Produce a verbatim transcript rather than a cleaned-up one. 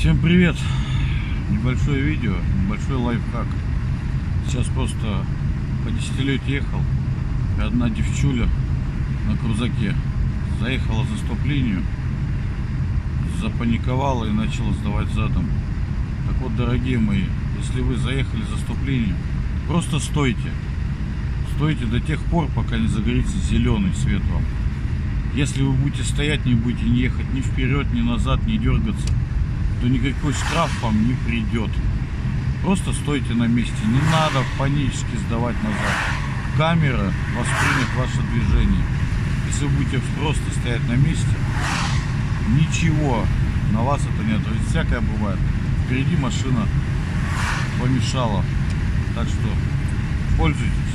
Всем привет! Небольшое видео, небольшой лайфхак. Сейчас просто по десятилетию ехал, и одна девчуля на крузаке заехала за стоп-линию, запаниковала и начала сдавать задом. Так вот, дорогие мои, если вы заехали за стоп-линию, просто стойте. Стойте до тех пор, пока не загорится зеленый свет вам. Если вы будете стоять, не будете не ехать ни вперед, ни назад, не дергаться, то никакой штраф вам не придет. Просто стойте на месте. Не надо панически сдавать назад. Камера воспримет ваше движение. Если вы будете просто стоять на месте, ничего на вас это не отразит. Всякое бывает. Впереди машина помешала. Так что пользуйтесь.